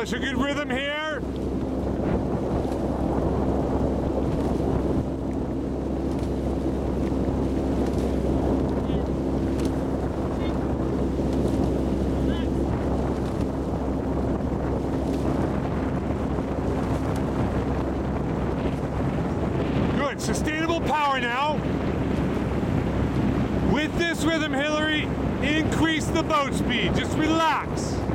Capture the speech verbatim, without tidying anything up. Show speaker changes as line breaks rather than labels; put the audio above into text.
Establish a good rhythm here. Good, sustainable power now. With this rhythm, Hillary, increase the boat speed. Just relax.